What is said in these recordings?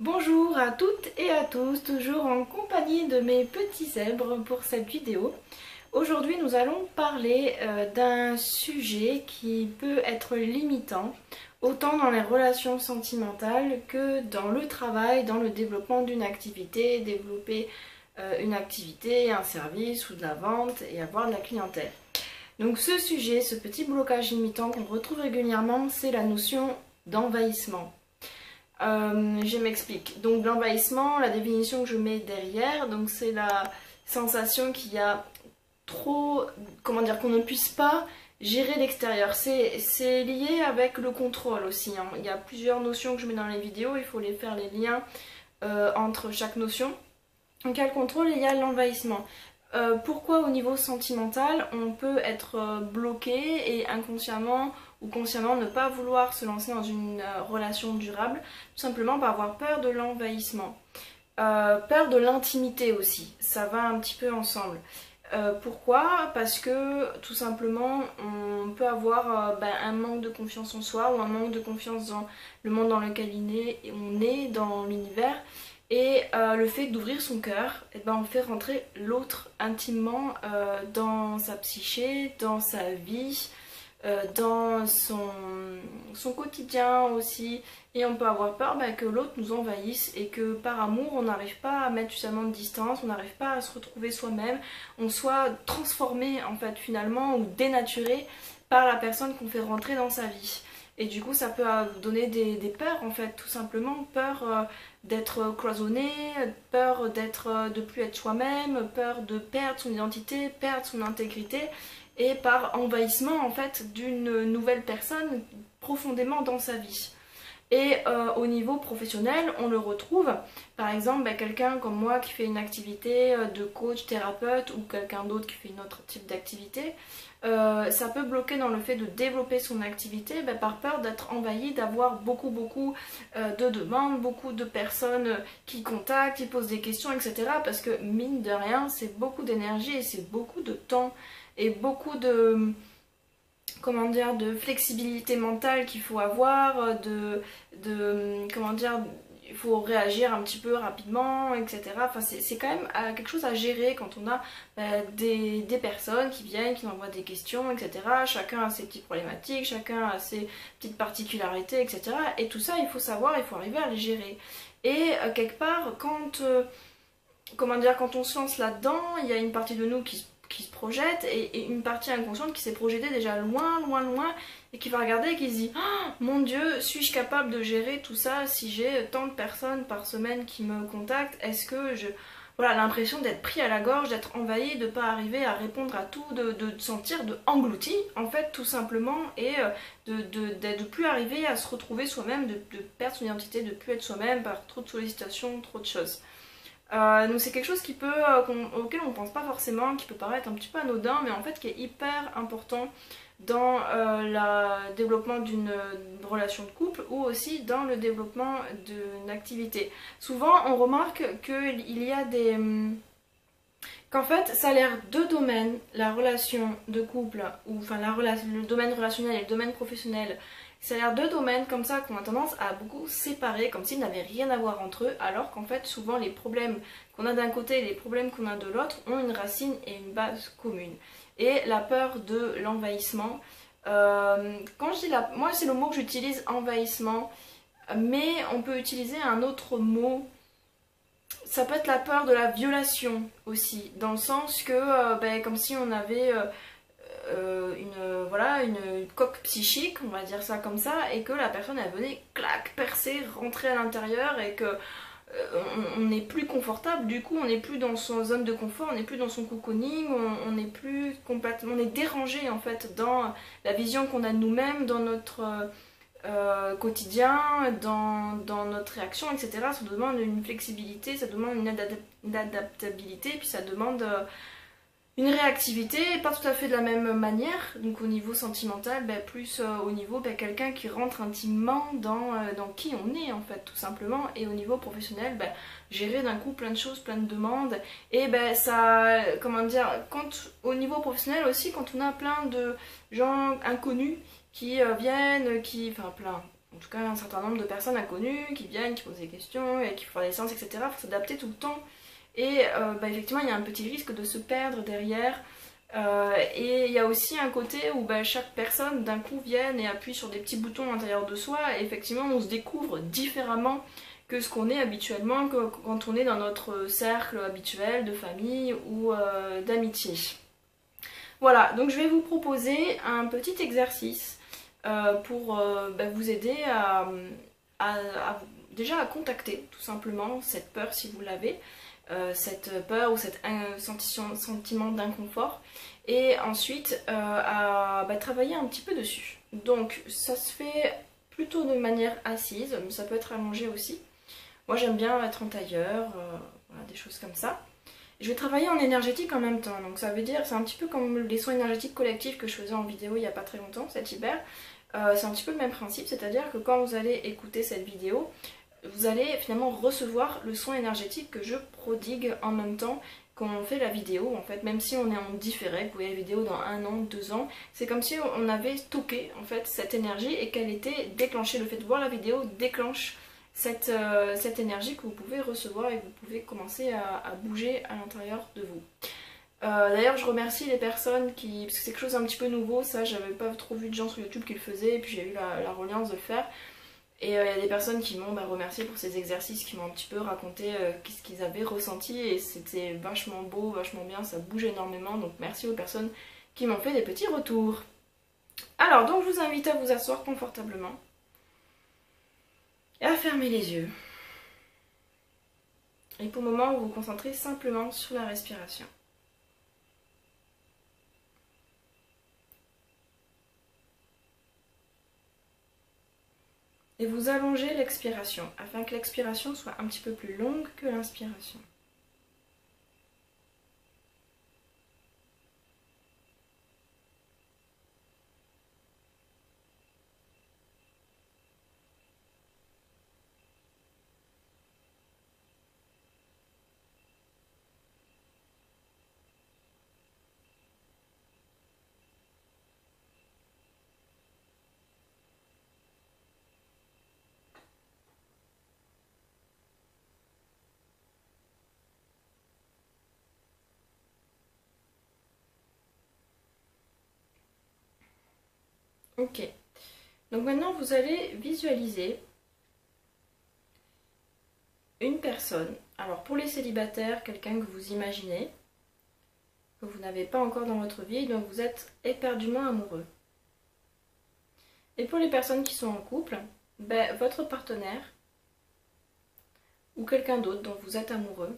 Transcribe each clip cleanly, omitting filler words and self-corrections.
Bonjour à toutes et à tous, toujours en compagnie de mes petits zèbres pour cette vidéo. Aujourd'hui nous allons parler d'un sujet qui peut être limitant, autant dans les relations sentimentales que dans le travail, dans le développement d'une activité, développer une activité, un service ou de la vente et avoir de la clientèle. Donc ce sujet, ce petit blocage limitant qu'on retrouve régulièrement, c'est la notion d'envahissement. Je m'explique. Donc l'envahissement, la définition que je mets derrière, donc c'est la sensation qu'il y a trop, comment dire, qu'on ne puisse pas gérer l'extérieur. C'est lié avec le contrôle aussi, hein. Il y a plusieurs notions que je mets dans les vidéos, il faut les faire les liens entre chaque notion. Donc il y a le contrôle et il y a l'envahissement. Pourquoi au niveau sentimental on peut être bloqué et inconsciemment ou consciemment ne pas vouloir se lancer dans une relation durable, tout simplement par avoir peur de l'envahissement. Peur de l'intimité aussi, ça va un petit peu ensemble. Pourquoi? Parce que tout simplement on peut avoir un manque de confiance en soi ou un manque de confiance dans le monde dans lequel on est dans l'univers. Et le fait d'ouvrir son cœur, on fait rentrer l'autre intimement dans sa psyché, dans sa vie, dans son quotidien aussi. Et on peut avoir peur que l'autre nous envahisse et que par amour on n'arrive pas à mettre suffisamment de distance, on n'arrive pas à se retrouver soi-même, on soit transformé en fait finalement ou dénaturé par la personne qu'on fait rentrer dans sa vie. Et du coup ça peut donner des peurs en fait, tout simplement, peur d'être cloisonné, peur de plus être soi-même, peur de perdre son identité, perdre son intégrité, et par envahissement en fait d'une nouvelle personne profondément dans sa vie. Et au niveau professionnel, on le retrouve, par exemple, quelqu'un comme moi qui fait une activité de coach, thérapeute ou quelqu'un d'autre qui fait un autre type d'activité, ça peut bloquer dans le fait de développer son activité par peur d'être envahi, d'avoir beaucoup de demandes, beaucoup de personnes qui contactent, qui posent des questions, etc. Parce que mine de rien, c'est beaucoup d'énergie et c'est beaucoup de temps et beaucoup de... comment dire, de flexibilité mentale qu'il faut avoir, comment dire, il faut réagir un petit peu rapidement, etc. Enfin, c'est quand même quelque chose à gérer quand on a des personnes qui viennent, qui nous envoient des questions, etc. Chacun a ses petites problématiques, chacun a ses petites particularités, etc. Et tout ça, il faut savoir, il faut arriver à les gérer. Et quelque part, comment dire, quand on se lance là-dedans, il y a une partie de nous qui se projette et une partie inconsciente qui s'est projetée déjà loin et qui va regarder et qui se dit oh, mon Dieu, suis-je capable de gérer tout ça si j'ai tant de personnes par semaine qui me contactent? Est-ce que je... Voilà, l'impression d'être pris à la gorge, d'être envahi, de ne pas arriver à répondre à tout, de sentir englouti en fait tout simplement, et de plus arriver à se retrouver soi-même, de perdre son identité, de plus être soi-même par trop de sollicitations, trop de choses. Donc c'est quelque chose qui peut, auquel on ne pense pas forcément, qui peut paraître un petit peu anodin, mais en fait qui est hyper important dans le développement d'une relation de couple ou aussi dans le développement d'une activité. Souvent on remarque qu'il y a qu'en fait ça a l'air deux domaines, la relation de couple, ou enfin le domaine relationnel et le domaine professionnel. Ça a l'air deux domaines comme ça qu'on a tendance à beaucoup séparer, comme s'ils n'avaient rien à voir entre eux, alors qu'en fait souvent les problèmes qu'on a d'un côté et les problèmes qu'on a de l'autre ont une racine et une base commune. Et la peur de l'envahissement, quand je dis moi c'est le mot que j'utilise, envahissement, mais on peut utiliser un autre mot. Ça peut être la peur de la violation aussi, dans le sens que comme si on avait... une coque psychique, on va dire ça comme ça, et que la personne elle venait clac, percer, rentrer à l'intérieur et que on n'est plus confortable, du coup on n'est plus dans son zone de confort, on n'est plus dans son cocooning, on n'est plus complètement, on est dérangé en fait dans la vision qu'on a de nous-mêmes, dans notre quotidien, dans notre réaction, etc. Ça demande une flexibilité, ça demande une adaptabilité, puis ça demande une réactivité, pas tout à fait de la même manière, donc au niveau sentimental, plus au niveau quelqu'un qui rentre intimement dans qui on est en fait tout simplement, et au niveau professionnel, gérer d'un coup plein de choses, plein de demandes, et ça, comment dire, au niveau professionnel aussi, quand on a plein de gens inconnus qui viennent, enfin plein, en tout cas un certain nombre de personnes inconnues qui viennent, qui posent des questions et qui font des séances, etc. Il faut s'adapter tout le temps. Et effectivement, il y a un petit risque de se perdre derrière. Et il y a aussi un côté où chaque personne d'un coup vienne et appuie sur des petits boutons à l'intérieur de soi. Et effectivement, on se découvre différemment que ce qu'on est habituellement quand on est dans notre cercle habituel de famille ou d'amitié. Voilà, donc je vais vous proposer un petit exercice pour vous aider déjà à contacter tout simplement cette peur si vous l'avez, cette peur ou cet sentiment d'inconfort, et ensuite à travailler un petit peu dessus. Donc ça se fait plutôt de manière assise, mais ça peut être allongé aussi. Moi j'aime bien être en tailleur, voilà, des choses comme ça. Je vais travailler en énergétique en même temps, donc ça veut dire, c'est un petit peu comme les soins énergétiques collectifs que je faisais en vidéo il n'y a pas très longtemps, cet hiver. C'est un petit peu le même principe, c'est-à-dire que quand vous allez écouter cette vidéo, vous allez finalement recevoir le soin énergétique que je prodigue en même temps qu'on fait la vidéo. En fait, même si on est en différé, vous voyez la vidéo dans 1 an, 2 ans, c'est comme si on avait stocké en fait cette énergie et qu'elle était déclenchée. Le fait de voir la vidéo déclenche cette énergie que vous pouvez recevoir et que vous pouvez commencer à bouger à l'intérieur de vous. D'ailleurs je remercie les personnes qui, parce que c'est quelque chose d'un petit peu nouveau, ça j'avais pas trop vu de gens sur YouTube qui le faisaient, et puis j'ai eu la reliance de le faire. Et il y a des personnes qui m'ont remercié pour ces exercices, qui m'ont un petit peu raconté ce qu'ils avaient ressenti, et c'était vachement beau, vachement bien, ça bouge énormément, donc merci aux personnes qui m'ont fait des petits retours. Alors donc je vous invite à vous asseoir confortablement et à fermer les yeux. Et pour le moment, vous vous concentrez simplement sur la respiration. Et vous allongez l'expiration afin que l'expiration soit un petit peu plus longue que l'inspiration. Ok, donc maintenant vous allez visualiser une personne. Alors pour les célibataires, quelqu'un que vous imaginez, que vous n'avez pas encore dans votre vie, donc vous êtes éperdument amoureux. Et pour les personnes qui sont en couple, votre partenaire ou quelqu'un d'autre dont vous êtes amoureux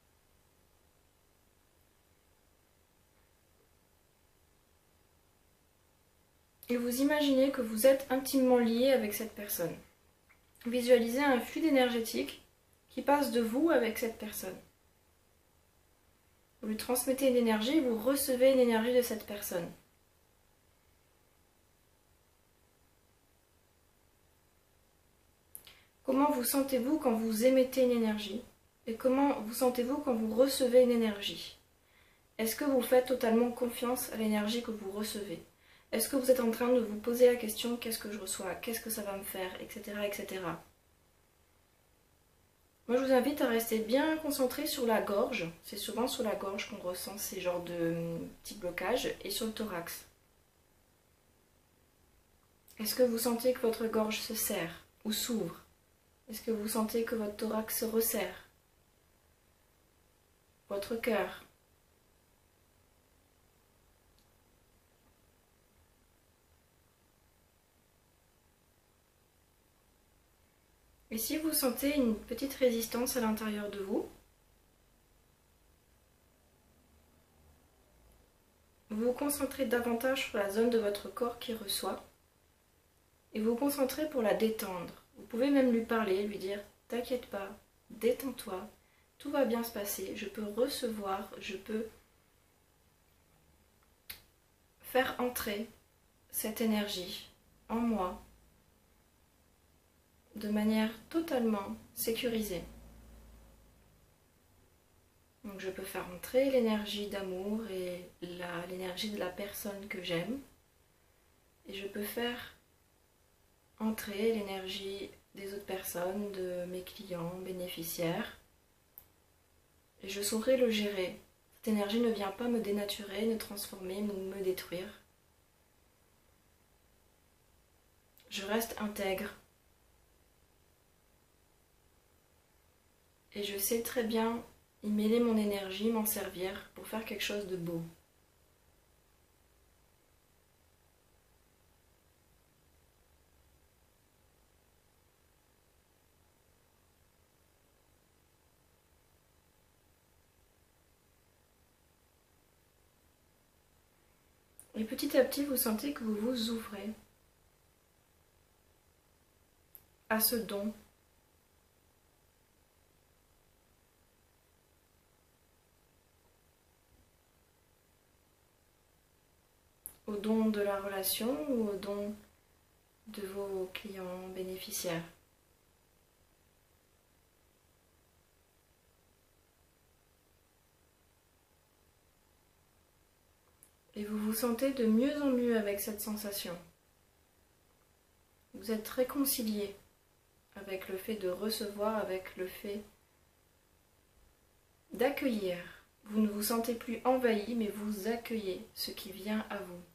et vous imaginez que vous êtes intimement lié avec cette personne. Visualisez un fluide énergétique qui passe de vous avec cette personne. Vous lui transmettez une énergie, vous recevez une énergie de cette personne. Comment vous sentez-vous quand vous émettez une énergie? Et comment vous sentez-vous quand vous recevez une énergie? Est-ce que vous faites totalement confiance à l'énergie que vous recevez? Est-ce que vous êtes en train de vous poser la question, qu'est-ce que je reçois? Qu'est-ce que ça va me faire? Etc. etc. Moi je vous invite à rester bien concentré sur la gorge. C'est souvent sur la gorge qu'on ressent ces genres de petits blocages, et sur le thorax. Est-ce que vous sentez que votre gorge se serre ou s'ouvre? Est-ce que vous sentez que votre thorax se resserre? Votre cœur? Et si vous sentez une petite résistance à l'intérieur de vous, vous vous concentrez davantage sur la zone de votre corps qui reçoit et vous vous concentrez pour la détendre. Vous pouvez même lui parler, lui dire « T'inquiète pas, détends-toi, tout va bien se passer, je peux recevoir, je peux faire entrer cette énergie en moi de manière totalement sécurisée. » Donc je peux faire entrer l'énergie d'amour et l'énergie de la personne que j'aime. Et je peux faire entrer l'énergie des autres personnes, de mes clients, bénéficiaires. Et je saurai le gérer. Cette énergie ne vient pas me dénaturer, me transformer, me détruire. Je reste intègre. Et je sais très bien y mêler mon énergie, m'en servir pour faire quelque chose de beau. Et petit à petit, vous sentez que vous vous ouvrez à ce don. Au don de la relation ou au don de vos clients bénéficiaires. Et vous vous sentez de mieux en mieux avec cette sensation. Vous êtes réconcilié avec le fait de recevoir, avec le fait d'accueillir. Vous ne vous sentez plus envahi, mais vous accueillez ce qui vient à vous.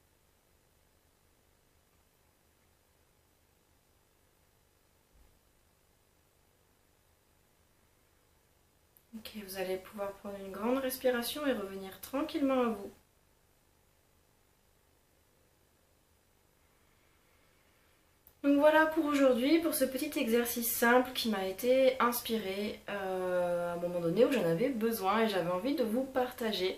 Ok, vous allez pouvoir prendre une grande respiration et revenir tranquillement à vous. Donc voilà pour aujourd'hui, pour ce petit exercice simple qui m'a été inspiré à un moment donné où j'en avais besoin et j'avais envie de vous partager.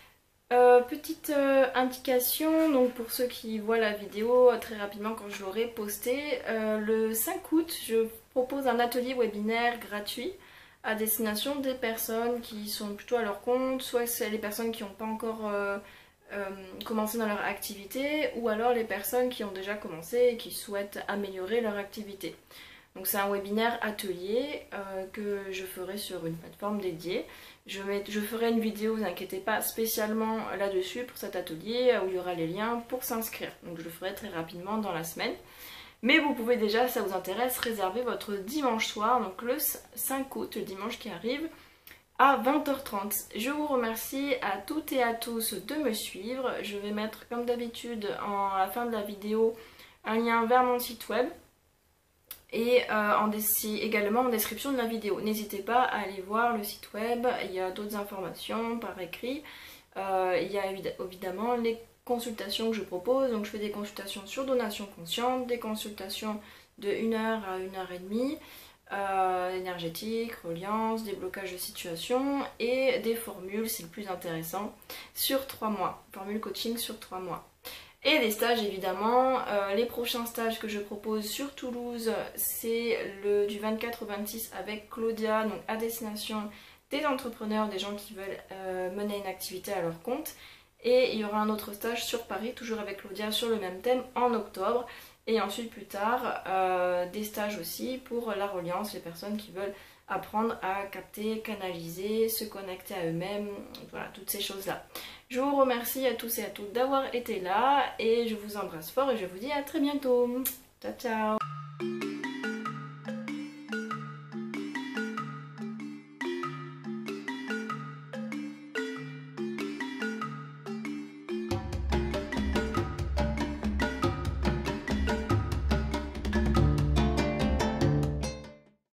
Petite indication, donc pour ceux qui voient la vidéo très rapidement quand je l'aurai postée, le 5 août je propose un atelier webinaire gratuit à destination des personnes qui sont plutôt à leur compte, soit c'est les personnes qui n'ont pas encore commencer dans leur activité ou alors les personnes qui ont déjà commencé et qui souhaitent améliorer leur activité. Donc c'est un webinaire atelier que je ferai sur une plateforme dédiée. Je ferai une vidéo, vous inquiétez pas, spécialement là-dessus pour cet atelier où il y aura les liens pour s'inscrire. Donc je le ferai très rapidement dans la semaine. Mais vous pouvez déjà, si ça vous intéresse, réserver votre dimanche soir, donc le 5 août, le dimanche qui arrive, à 20h30. Je vous remercie à toutes et à tous de me suivre. Je vais mettre comme d'habitude à la fin de la vidéo un lien vers mon site web et également en description de la vidéo. N'hésitez pas à aller voir le site web, il y a d'autres informations par écrit. Il y a évidemment les consultations que je propose, donc je fais des consultations sur donation consciente, des consultations de 1 heure à 1h30, énergétique, reliance, déblocage de situation et des formules, c'est le plus intéressant, sur 3 mois, formule coaching sur 3 mois. Et des stages évidemment, les prochains stages que je propose sur Toulouse, c'est le du 24 au 26 avec Claudia, donc à destination des entrepreneurs, des gens qui veulent mener une activité à leur compte. Et il y aura un autre stage sur Paris, toujours avec Claudia, sur le même thème en octobre. Et ensuite plus tard, des stages aussi pour la reliance, les personnes qui veulent apprendre à capter, canaliser, se connecter à eux-mêmes, voilà, toutes ces choses-là. Je vous remercie à tous et à toutes d'avoir été là et je vous embrasse fort et je vous dis à très bientôt. Ciao ciao.